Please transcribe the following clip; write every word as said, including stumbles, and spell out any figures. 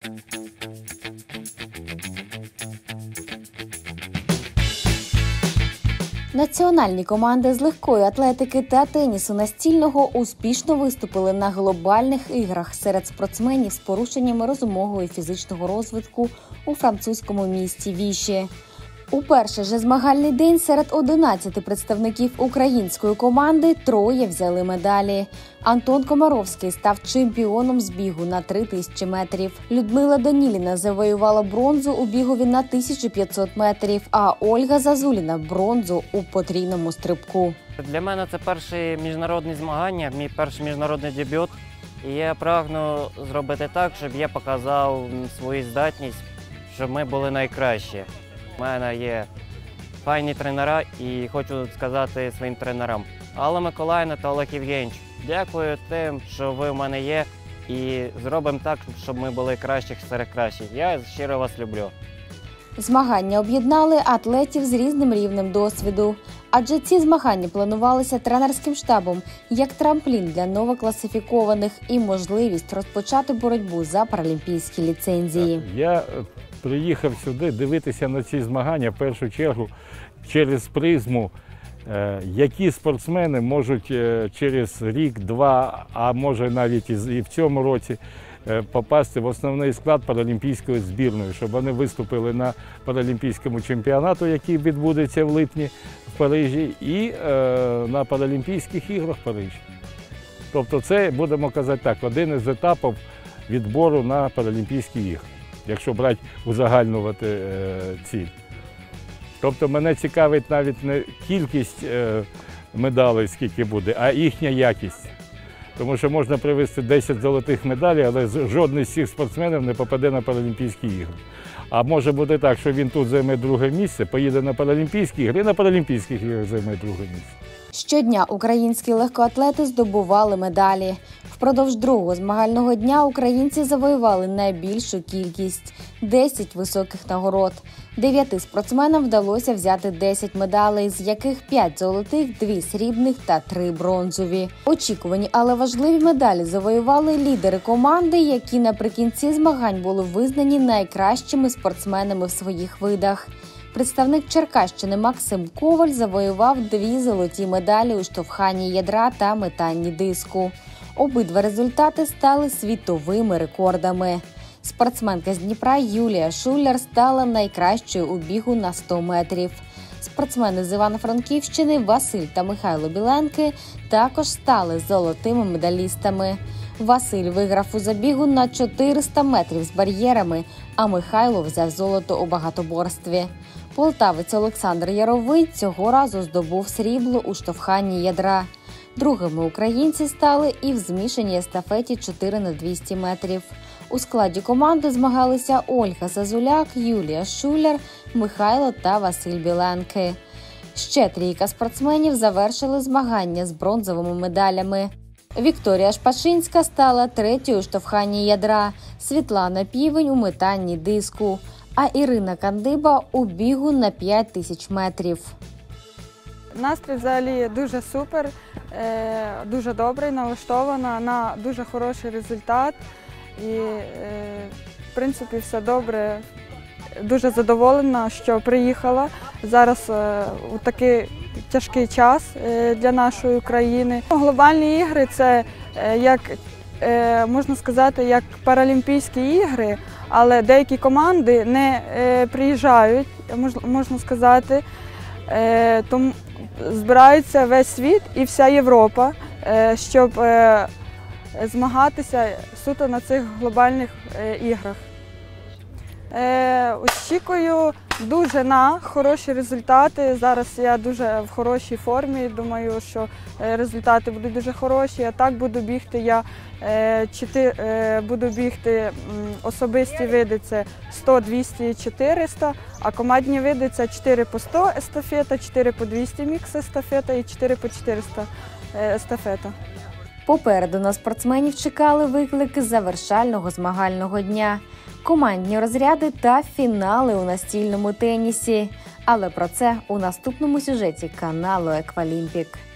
Національні команди з легкої атлетики та тенісу настільного успішно виступили на глобальних іграх серед спортсменів з порушеннями розумового і фізичного розвитку у французькому місті Віші. У перший же змагальний день серед одинадцяти представників української команди троє взяли медалі. Антон Комаровський став чемпіоном з бігу на три тисячі метрів. Людмила Даніліна завоювала бронзу у бігові на тисячу п'ятсот метрів, а Ольга Зазуліна – бронзу у потрійному стрибку. Для мене це перші міжнародні змагання, мій перший міжнародний дебют. І я прагну зробити так, щоб я показав свою здатність, щоб ми були найкращі. У мене є файні тренера і хочу сказати своїм тренерам: Алла Миколаївна та Олег Євгенійович, дякую тим, що ви в мене є, і зробимо так, щоб ми були кращих серед кращих. Я щиро вас люблю. Змагання об'єднали атлетів з різним рівнем досвіду. Адже ці змагання планувалися тренерським штабом як трамплін для новокласифікованих і можливість розпочати боротьбу за паралімпійські ліцензії. Я приїхав сюди дивитися на ці змагання в першу чергу через призму, які спортсмени можуть через рік-два, а може навіть і в цьому році, попасти в основний склад паралімпійської збірної, щоб вони виступили на паралімпійському чемпіонату, який відбудеться в липні в Парижі, і на Паралімпійських іграх в Парижі. Тобто це, будемо казати так, один із етапів відбору на Паралімпійські ігри, якщо брати, узагальнювати е, ціль. Тобто мене цікавить навіть не кількість е, медалей, скільки буде, а їхня якість. Тому що можна привезти десять золотих медалей, але жодний з цих спортсменів не попаде на Паралімпійські ігри. А може бути так, що він тут займе друге місце, поїде на Паралімпійські ігри і на Паралімпійських іграх займе друге місце. Щодня українські легкоатлети здобували медалі. Впродовж другого змагального дня українці завоювали найбільшу кількість – десять високих нагород. Дев'яти спортсменам вдалося взяти десять медалей, з яких п'ять золотих, дві срібних та три бронзові. Очікувані, але важливі медалі завоювали лідери команди, які наприкінці змагань були визнані найкращими спортсменами в своїх видах. Представник Черкащини Максим Коваль завоював дві золоті медалі у штовханні ядра та метанні диску. Обидва результати стали світовими рекордами. Спортсменка з Дніпра Юлія Шуляр стала найкращою у бігу на сто метрів. Спортсмени з Івано-Франківщини Василь та Михайло Біленки також стали золотими медалістами. Василь виграв у забігу на чотириста метрів з бар'єрами, а Михайло взяв золото у багатоборстві. Полтавець Олександр Яровий цього разу здобув срібло у штовханні ядра. Другими українці стали і в змішаній естафеті чотири на двісті метрів. У складі команди змагалися Ольга Зазуляк, Юлія Шуляр, Михайло та Василь Біленки. Ще трійка спортсменів завершили змагання з бронзовими медалями. Вікторія Шпашинська стала третьою у штовханні ядра, Світлана Півень у метанні диску, а Ірина Кандиба у бігу на п'ять тисяч метрів. Настрій взагалі дуже супер, дуже добрий, налаштована на дуже хороший результат. І, в принципі, все добре. Дуже задоволена, що приїхала зараз у такий тяжкий час для нашої країни. Глобальні ігри – це, як, можна сказати, як Паралімпійські ігри, але деякі команди не приїжджають, можна сказати, тому збирається весь світ і вся Європа, щоб змагатися суто на цих глобальних іграх. Очікую дуже на хороші результати. Зараз я дуже в хорошій формі, думаю, що результати будуть дуже хороші. А так буду бігти я, буду бігти особисті види – це сто, двісті, чотириста, а командні види – це чотири по сто естафета, чотири по двісті мікс естафета і чотири по чотириста естафета. Попереду на спортсменів чекали виклики завершального змагального дня, командні розряди та фінали у настільному тенісі. Але про це у наступному сюжеті каналу Еквалімпік.